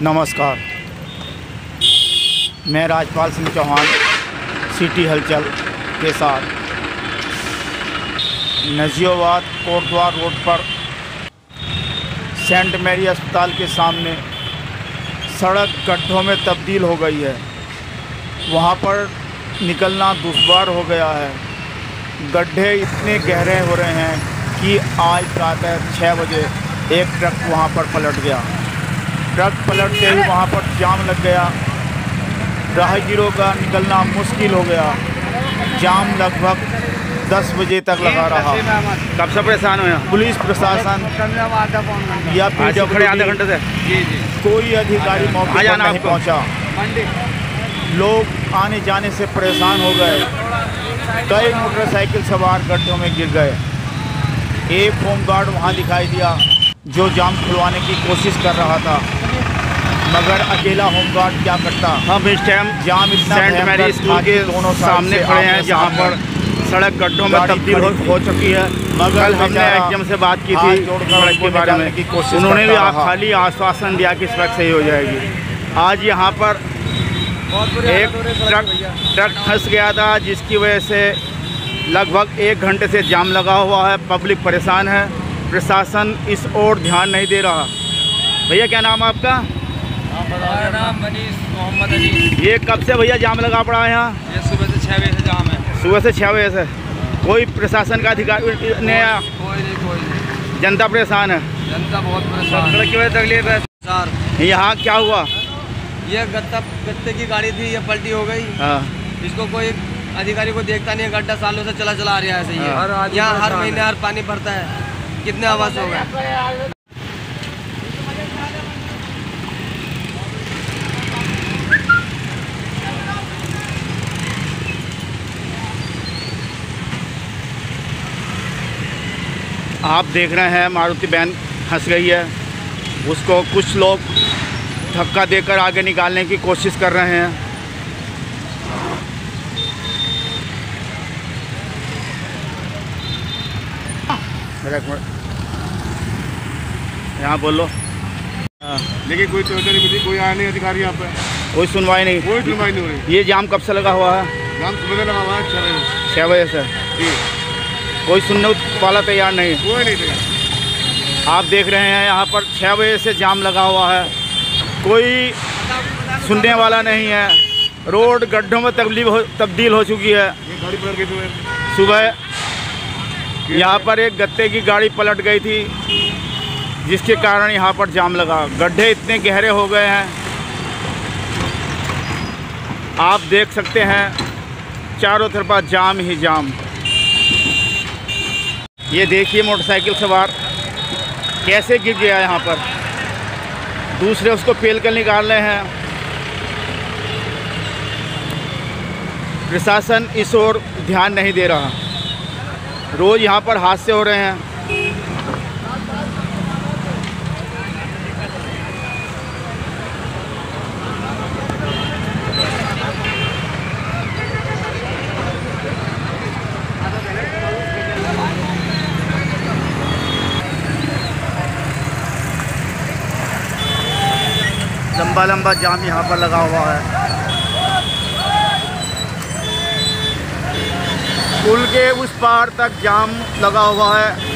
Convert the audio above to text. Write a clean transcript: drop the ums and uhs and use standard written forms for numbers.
नमस्कार, मैं राजपाल सिंह चौहान सिटी हलचल के साथ नजीबाबाद कोटद्वार रोड पर सेंट मैरी अस्पताल के सामने सड़क गड्ढों में तब्दील हो गई है। वहाँ पर निकलना दुश्वार हो गया है। गड्ढे इतने गहरे हो रहे हैं कि आज प्रातः 6 बजे एक ट्रक वहाँ पर पलट गया। ट्रक पलटते ही वहाँ पर जाम लग गया। राहगीरों का निकलना मुश्किल हो गया। जाम लगभग 10 बजे तक लगा रहा। कब से परेशान हुए? पुलिस प्रशासन या खड़े आधे घंटे से कोई अधिकारी मौके पर नहीं पहुँचा। लोग आने जाने से परेशान हो गए। कई मोटरसाइकिल सवार गड्ढों में गिर गए। एक होमगार्ड वहाँ दिखाई दिया जो जाम खुलवाने की कोशिश कर रहा था, मगर अकेला होमगार्ड क्या करता। हम इस टाइम जाम इतना सेंट मैरी स्कूल के दोनों सामने खड़े हैं, जहाँ पर सड़क गड्ढों में तब्दील हो चुकी है। मगर हमने एचएम से बात की थी सड़क के बारे में, उन्होंने भी खाली आश्वासन दिया कि सड़क सही हो जाएगी। आज यहाँ पर एक ट्रक फंस गया था, जिसकी वजह से लगभग 1 घंटे से जाम लगा हुआ है। पब्लिक परेशान है, प्रशासन इस ओर ध्यान नहीं दे रहा। भैया क्या नाम है आपका? मेरा नाम मनीष मोहम्मद अली। ये कब से भैया जाम लगा पड़ा है यहाँ? ये सुबह से 6 बजे से जाम है। सुबह से 6 बजे से कोई प्रशासन का अधिकारी ने? कोई नहीं। जनता परेशान है, जनता बहुत परेशान। सड़क की वजह से तकलीफ है सर। यहाँ क्या हुआ? ये गत्ते की गाड़ी थी, ये पलटी हो गई। हाँ। इसको कोई अधिकारी को देखता नहीं है। गड्ढा सालों से चला आ रहा है ऐसे ही। यहाँ हर महीने हर पानी भरता है। कितने आवास हो गए। आप देख रहे हैं मारुति वैन फंस गई है। उसको कुछ लोग धक्का देकर आगे निकालने की कोशिश कर रहे हैं। यहाँ बोलो। लेकिन कोई तो नहीं, कोई आया नहीं अधिकारी यहाँ पे, कोई सुनवाई नहीं नहीं हो रही। ये जाम कब से लगा हुआ है? जाम सुबह से लगा हुआ है 6 बजे से। जी। कोई सुनने वाला तैयार नहीं, कोई नहीं तैयार। आप देख रहे हैं यहाँ पर 6 बजे से जाम लगा हुआ है। कोई सुनने वाला नहीं है। रोड गड्ढों में तब्दील हो चुकी है। ये गाड़ी पलट गई थी सुबह यहाँ पर एक गत्ते की गाड़ी पलट गई थी, जिसके कारण यहाँ पर जाम लगा। गड्ढे इतने गहरे हो गए हैं, आप देख सकते हैं चारों तरफ जाम ही जाम। ये देखिए मोटरसाइकिल सवार कैसे गिर गया यहाँ पर। दूसरे उसको पेल कर निकाल रहे हैं। प्रशासन इस ओर ध्यान नहीं दे रहा। रोज़ यहाँ पर हादसे हो रहे हैं। लंबा लंबा जाम यहाँ पर लगा हुआ है। पुल के उस पार तक जाम लगा हुआ है।